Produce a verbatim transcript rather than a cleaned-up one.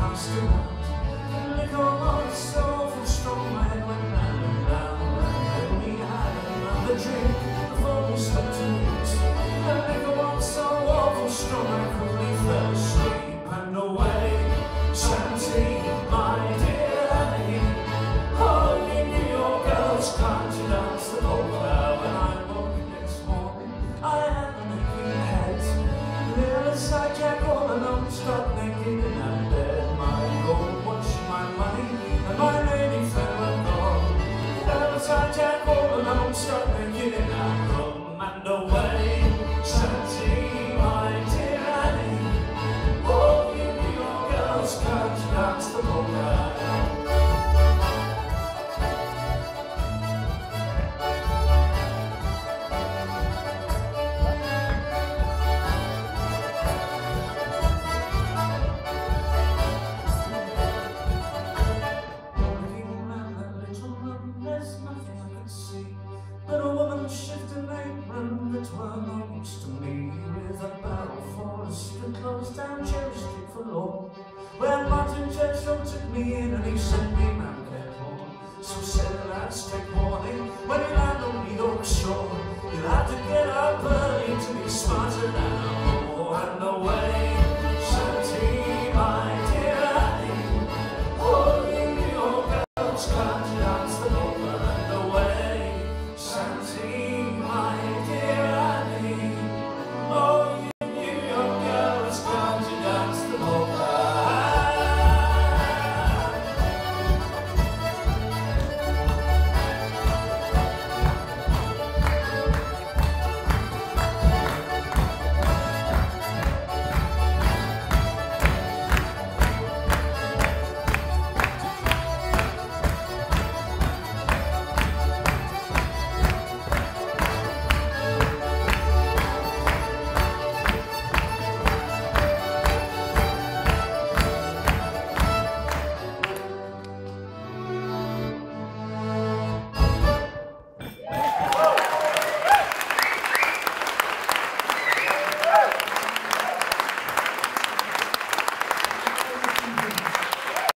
passed around. The liquor was so awful strong, my head went round and round. And then we had another drink before we stopped to eat. The liquor was so awful strong, I quickly fell asleep. And away, Shanty, my dear Annie, oh, you New York girls, can't you dance the polka? When I woke next morning, I had a naked head. Little side Jack all alone, stuck naked in that bed. My gold watch, my money, and my lady friend were gone. Little side Jack all alone, stuck naked in that room. And away, Shanty, my dear Annie, oh, you New York girls, can't you dance the polka? There's nothing I can see but a woman shifting apron that were no use to me, with a barrel for a strip closed down Cherry Street for law, where Martin Churchill took me in and he sent me round Cape Horn. So said a lad, strict warning, when you land on New York shore, you'll have to get up early to be smarter than a whore. And away, Shanty, my dear Annie, oh, you New York girls, can't you